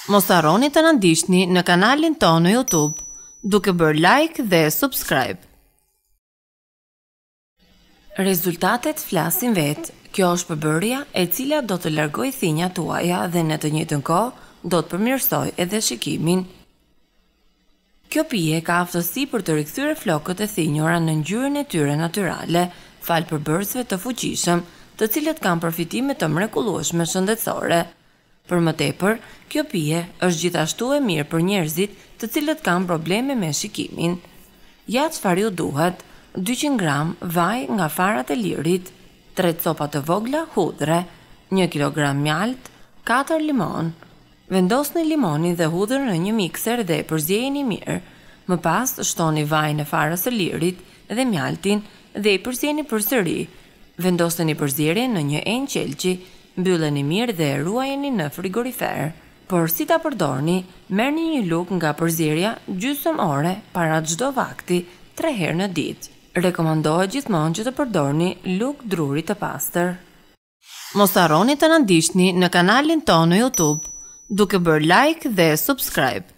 Mos harroni të na ndiqni në kanalin tonë në YouTube, duke bërë like dhe subscribe. Rezultatet flasin vetë. Kjo është përbërja e cila do të largoj thinjat tuaja dhe në të njëjtën kohë do të përmirësoj edhe shikimin. Kjo pije ka aftësi për të rikthyer flokët e thinjura në ngjyrën e tyre natyrale, fal përbërësve të fuqishëm, të cilët kanë përfitime të mrekullueshme shëndetësore. Për më tepër, kjo pije është gjithashtu e mirë për njerëzit të cilët kanë probleme me shikimin. Ja çfarë ju duhet: 200 gram vaj nga farat e lirit, 3 copa të vogla hudhre, 1 kg mjalt, 4 limon. Vendosni limonin dhe hudhrën në një mikser dhe e përzjejini mirë. Më pas shtoni vajin e farës së lirit dhe mjaltin dhe i përzjeni përsëri. Vendosni përzierjen në një enë qelçi, mbylleni mirë dhe e ruajeni në frigorifer. Por si ta përdorni, merrni një lugë nga përzierja gjysmë ore para çdo vakti, 3 herë në ditë. Rekomandohet gjithmonë që të përdorni lugë druri të pastër. Mos harroni të na ndiqni në kanalin tonë në YouTube, duke bërë like dhe subscribe.